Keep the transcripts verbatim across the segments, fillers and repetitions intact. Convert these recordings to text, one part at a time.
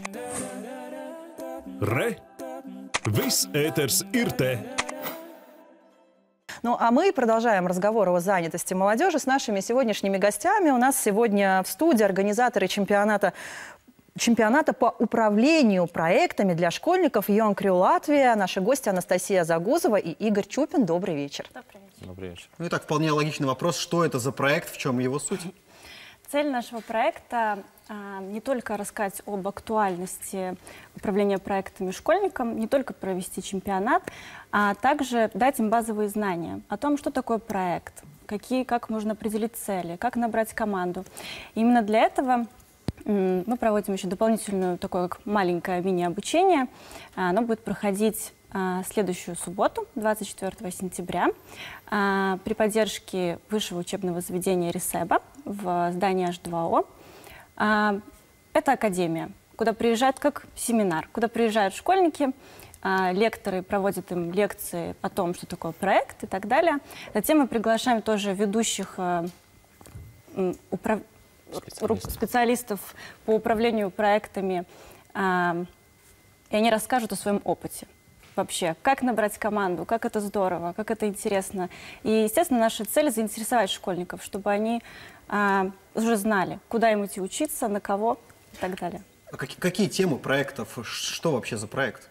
Re! Viss ēters ir te! Ну, а мы продолжаем разговор о занятости молодежи с нашими сегодняшними гостями. У нас сегодня в студии организаторы чемпионата, чемпионата по управлению проектами для школьников Young Crew Латвия. Наши гости Анастасия Загузова и Игорь Чупин. Добрый вечер. Добрый вечер. Добрый вечер. Ну и так, вполне логичный вопрос, что это за проект, в чем его суть? Цель нашего проекта а, не только рассказать об актуальности управления проектами школьникам, не только провести чемпионат, а также дать им базовые знания о том, что такое проект, какие, как можно определить цели, как набрать команду. И именно для этого мы проводим еще дополнительную такое как маленькое мини-обучение. Оно будет проходить а, следующую субботу, двадцать четвёртого сентября, а, при поддержке высшего учебного заведения РИСЭБа в здании H два O. А, это академия, куда приезжают как семинар, куда приезжают школьники, а, лекторы проводят им лекции о том, что такое проект и так далее. Затем мы приглашаем тоже ведущих а, управ... специалистов. специалистов по управлению проектами, а, и они расскажут о своем опыте. Вообще, как набрать команду, как это здорово, как это интересно. И, естественно, наша цель — заинтересовать школьников, чтобы они а, уже знали, куда им идти учиться, на кого и так далее. А какие, какие темы проектов? Что вообще за проект?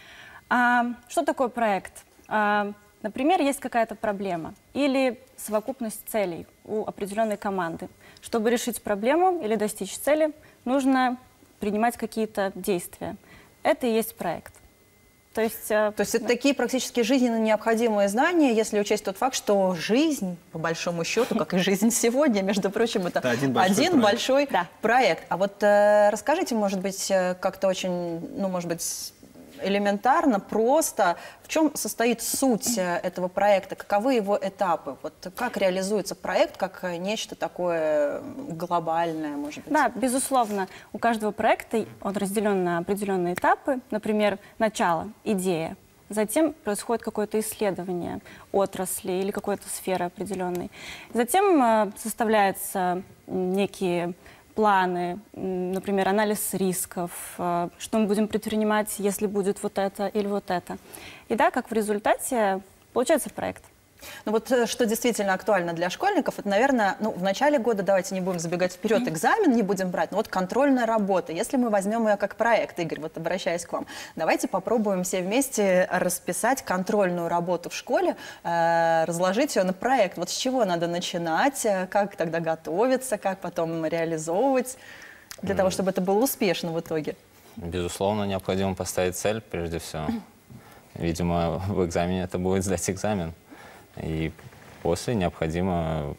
А, что такое проект? А, например, есть какая-то проблема или совокупность целей у определенной команды. Чтобы решить проблему или достичь цели, нужно принимать какие-то действия. Это и есть проект. То есть, То есть это да. такие практически жизненно необходимые знания, если учесть тот факт, что жизнь, по большому счету, как и жизнь сегодня, между прочим, это, это один большой один проект. Большой да. проект. А вот э, расскажите, может быть, как-то очень, ну, может быть, элементарно, просто, в чем состоит суть этого проекта, каковы его этапы, вот как реализуется проект как нечто такое глобальное, может быть? Да, безусловно, у каждого проекта он разделен на определенные этапы, например, начало, идея, затем происходит какое-то исследование отрасли или какой-то сферы определенной, затем э, составляются некие планы, например, анализ рисков, что мы будем предпринимать, если будет вот это или вот это. И да, как в результате получается проект. Ну вот что действительно актуально для школьников, это, наверное, ну, в начале года, давайте не будем забегать вперед, экзамен не будем брать, но вот контрольная работа. Если мы возьмем ее как проект, Игорь, вот обращаясь к вам, давайте попробуем все вместе расписать контрольную работу в школе, э, разложить ее на проект. Вот с чего надо начинать, как тогда готовиться, как потом реализовывать, для того, чтобы это было успешно в итоге? Безусловно, необходимо поставить цель, прежде всего. Видимо, в экзамене это будет сдать экзамен. И после необходимо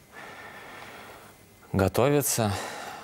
готовиться.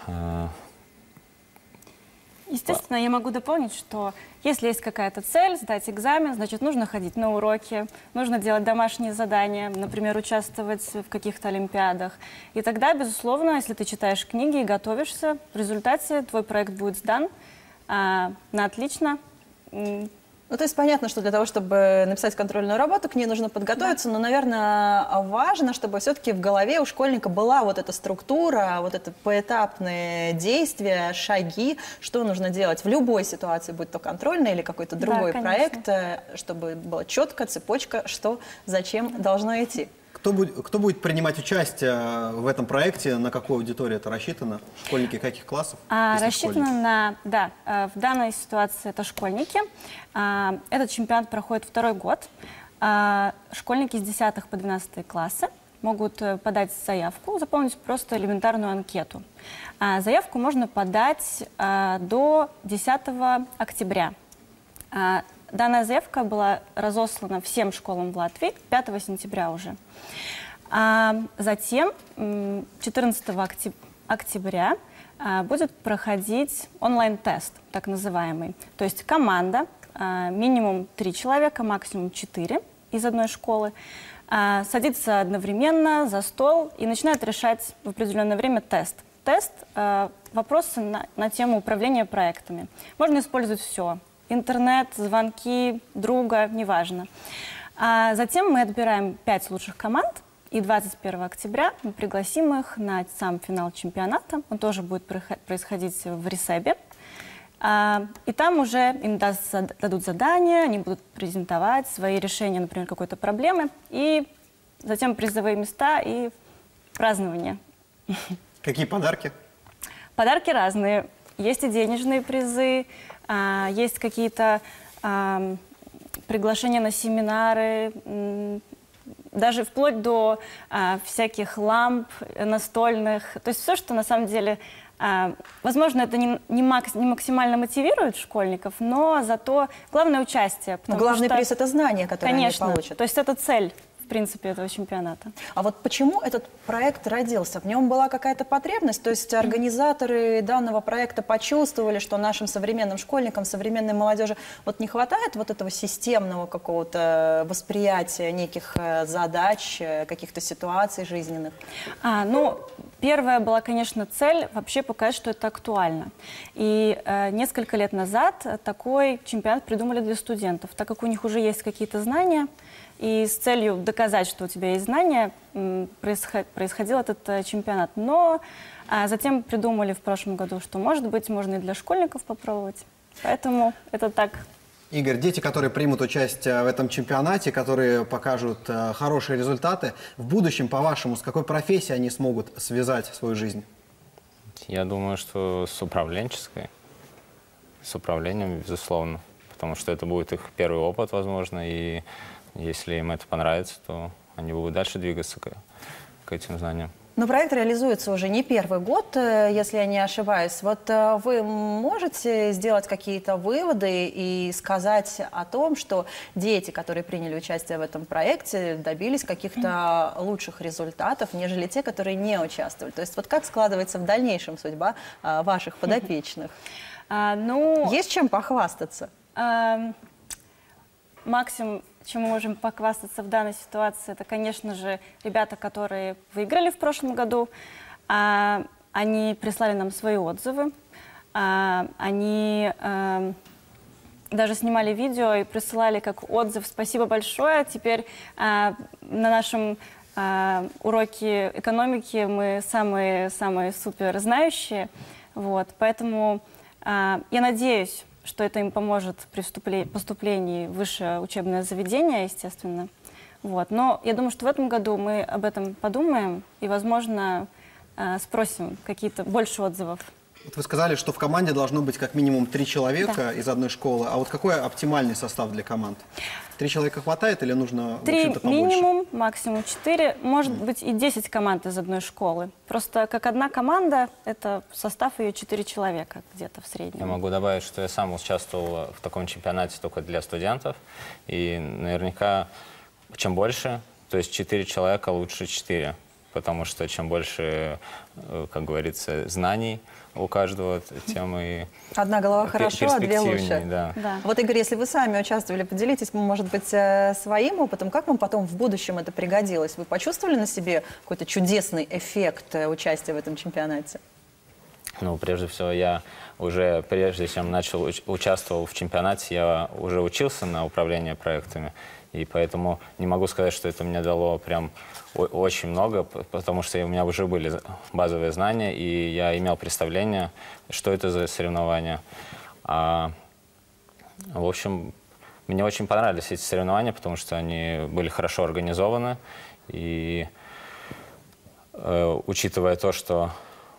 Естественно, я могу дополнить, что если есть какая-то цель, сдать экзамен, значит, нужно ходить на уроки, нужно делать домашние задания, например, участвовать в каких-то олимпиадах. И тогда, безусловно, если ты читаешь книги и готовишься, в результате твой проект будет сдан а, на отлично. Ну, то есть понятно, что для того, чтобы написать контрольную работу, к ней нужно подготовиться, да. но, наверное, важно, чтобы все-таки в голове у школьника была вот эта структура, вот это поэтапные действия, шаги, что нужно делать в любой ситуации, будь то контрольный или какой-то другой да, проект, чтобы была четкая цепочка, что, зачем должно идти. Кто будет, кто будет принимать участие в этом проекте? На какую аудиторию это рассчитано? Школьники каких классов? А, рассчитано школьники? на, да, в данной ситуации это школьники. А, этот чемпионат проходит второй год. А, школьники с десятых по двенадцатый классы могут подать заявку, заполнить просто элементарную анкету. А, заявку можно подать а, до десятого октября. А, Данная заявка была разослана всем школам в Латвии пятого сентября уже. А затем четырнадцатого октября будет проходить онлайн-тест, так называемый. То есть команда, минимум три человека, максимум четыре из одной школы, садится одновременно за стол и начинает решать в определенное время тест. Тест – вопросы на, на тему управления проектами. Можно использовать все. Интернет, звонки, друга, неважно. А затем мы отбираем пять лучших команд, и двадцать первого октября мы пригласим их на сам финал чемпионата. Он тоже будет происходить в РИСЭБе. А, и там уже им даст, дадут задания, они будут презентовать свои решения, например, какой-то проблемы, и затем призовые места и празднование. Какие подарки? Подарки разные. Есть и денежные призы, а, есть какие-то а, приглашения на семинары, даже вплоть до а, всяких ламп настольных. То есть все, что на самом деле, а, возможно, это не, не, макс, не максимально мотивирует школьников, но зато главное участие. Но главный что, приз – это знания, которые конечно, они получат. То есть это цель, в принципе, этого чемпионата. А вот почему этот проект родился? В нем была какая-то потребность? То есть организаторы данного проекта почувствовали, что нашим современным школьникам, современной молодежи вот не хватает вот этого системного какого-то восприятия неких задач, каких-то ситуаций жизненных? А, ну, первая была, конечно, цель вообще показать, что это актуально. И э, несколько лет назад такой чемпионат придумали для студентов, так как у них уже есть какие-то знания, и с целью доказать, что у тебя есть знания, происходил этот чемпионат. Но а затем придумали в прошлом году, что, может быть, можно и для школьников попробовать. Поэтому это так. Игорь, дети, которые примут участие в этом чемпионате, которые покажут хорошие результаты, в будущем, по-вашему, с какой профессией они смогут связать свою жизнь? Я думаю, что с управленческой, с управлением, безусловно. Потому что это будет их первый опыт, возможно, и если им это понравится, то они будут дальше двигаться к, к этим знаниям. Но проект реализуется уже не первый год, если я не ошибаюсь. Вот вы можете сделать какие-то выводы и сказать о том, что дети, которые приняли участие в этом проекте, добились каких-то лучших результатов, нежели те, которые не участвовали? То есть вот как складывается в дальнейшем судьба ваших подопечных? А, ну, есть чем похвастаться? А, максимум, чем мы можем похвастаться в данной ситуации, это, конечно же, ребята, которые выиграли в прошлом году. А, они прислали нам свои отзывы. А, они а, даже снимали видео и присылали как отзыв «Спасибо большое». Теперь а, на нашем а, уроке экономики мы самые-самые супер знающие. Вот, поэтому а, я надеюсь, что это им поможет при поступлении в высшее учебное заведение, естественно. Вот. Но я думаю, что в этом году мы об этом подумаем и, возможно, спросим какие-то больше отзывов. Вот вы сказали, что в команде должно быть как минимум три человека да. из одной школы. А вот какой оптимальный состав для команд? Три человека хватает или нужно Три побольше? минимум, максимум четыре, может mm. быть и десять команд из одной школы. Просто как одна команда, это состав ее четыре человека где-то в среднем. Я могу добавить, что я сам участвовал в таком чемпионате только для студентов. И наверняка чем больше, то есть четыре человека лучше четыре. Потому что чем больше, как говорится, знаний у каждого, тем и одна голова хорошо, а две лучше. Да. Да. Вот, Игорь, если вы сами участвовали, поделитесь, может быть, своим опытом, как вам потом в будущем это пригодилось? Вы почувствовали на себе какой-то чудесный эффект участия в этом чемпионате? Ну, прежде всего, я уже, прежде чем начал уч участвовал в чемпионате, я уже учился на управление проектами. И поэтому не могу сказать, что это мне дало прям очень много, потому что у меня уже были базовые знания, и я имел представление, что это за соревнования. А, в общем, мне очень понравились эти соревнования, потому что они были хорошо организованы. И э, учитывая то, что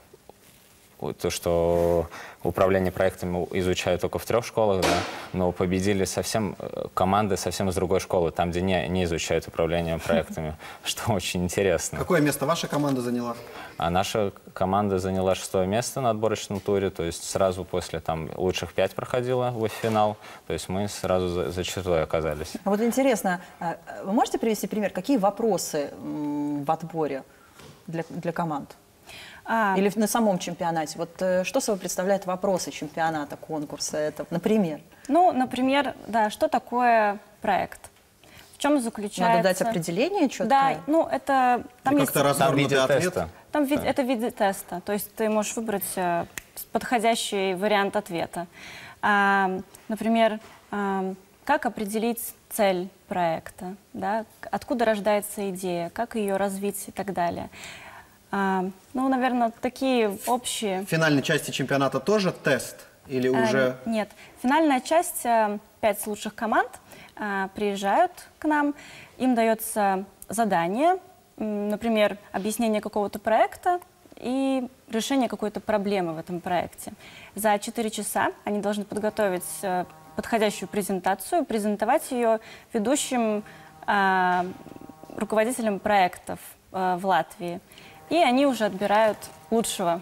то, что управление проектами изучают только в трех школах, да, но победили совсем команды совсем из другой школы, там, где не, не изучают управление проектами, что очень интересно. Какое место ваша команда заняла? А наша команда заняла шестое место на отборочном туре, то есть сразу после там лучших пять проходила в финал, то есть мы сразу за, за чертой оказались. А вот интересно, вы можете привести пример, какие вопросы в отборе для, для команд? А, Или на самом чемпионате? Вот э, что собой представляют вопросы чемпионата, конкурса, это, например? Ну, например, да, что такое проект? В чем заключается? Надо дать определение четкое? Да, ну это... Там есть... Как-то развернутый ответ? Там вид, это виды теста, то есть ты можешь выбрать э, подходящий вариант ответа. А, например, а, как определить цель проекта, да? Откуда рождается идея, как ее развить и так далее. А, ну, наверное, такие общие... В финальной части чемпионата тоже тест? Или уже... А, нет. Финальная часть, пять лучших команд а, приезжают к нам, им дается задание, например, объяснение какого-то проекта и решение какой-то проблемы в этом проекте. За четыре часа они должны подготовить подходящую презентацию, презентовать ее ведущим а, руководителям проектов а, в Латвии. И они уже отбирают лучшего.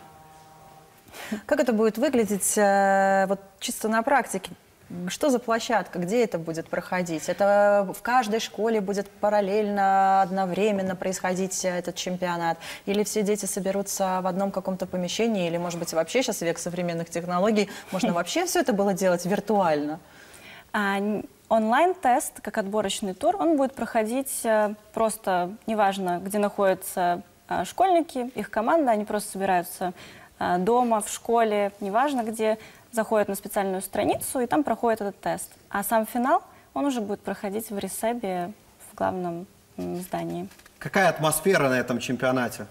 Как это будет выглядеть э, вот чисто на практике? Что за площадка, где это будет проходить? Это в каждой школе будет параллельно, одновременно происходить этот чемпионат? Или все дети соберутся в одном каком-то помещении? Или, может быть, вообще сейчас век современных технологий, можно вообще все это было делать виртуально? А, онлайн-тест, как отборочный тур, он будет проходить а, просто, неважно, где находятся а, школьники, их команда, они просто собираются а, дома, в школе, неважно где, заходят на специальную страницу и там проходит этот тест. А сам финал, он уже будет проходить в Ресебе, в главном м, здании. Какая атмосфера на этом чемпионате?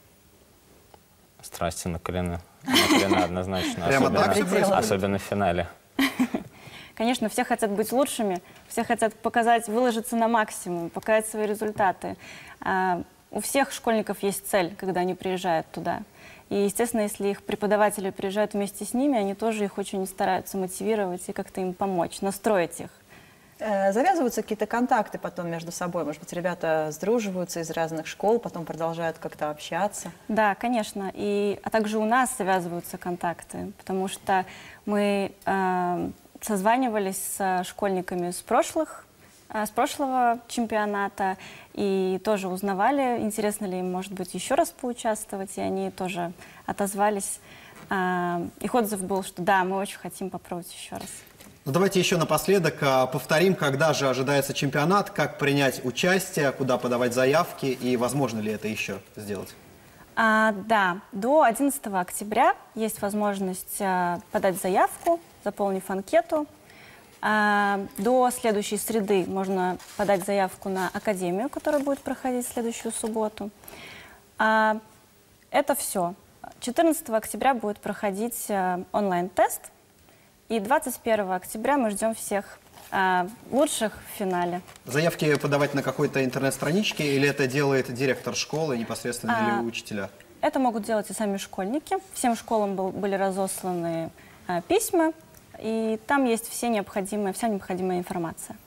Страсти накалены. Накалены однозначно. Прямо особенно, так все происходит? особенно в финале. Конечно, все хотят быть лучшими, все хотят показать, выложиться на максимум, показать свои результаты. А, у всех школьников есть цель, когда они приезжают туда. И, естественно, если их преподаватели приезжают вместе с ними, они тоже их очень стараются мотивировать и как-то им помочь, настроить их. Завязываются какие-то контакты потом между собой? Может быть, ребята сдруживаются из разных школ, потом продолжают как-то общаться? Да, конечно. И, а также у нас завязываются контакты, потому что мы э, созванивались с школьниками с прошлых, с прошлого чемпионата и тоже узнавали, интересно ли им, может быть, еще раз поучаствовать, и они тоже отозвались. Их отзыв был, что да, мы очень хотим попробовать еще раз. Ну, давайте еще напоследок повторим, когда же ожидается чемпионат, как принять участие, куда подавать заявки и возможно ли это еще сделать? А, да, до одиннадцатого октября есть возможность а, подать заявку, заполнив анкету. А, до следующей среды можно подать заявку на академию, которая будет проходить в следующую субботу. А, это все. четырнадцатого октября будет проходить а, онлайн-тест. И двадцать первого октября мы ждем всех а, лучших в финале. Заявки подавать на какой-то интернет-страничке или это делает директор школы непосредственно А, или учителя? Это могут делать и сами школьники. Всем школам был, были разосланы а, письма. И там есть все необходимые, вся необходимая информация.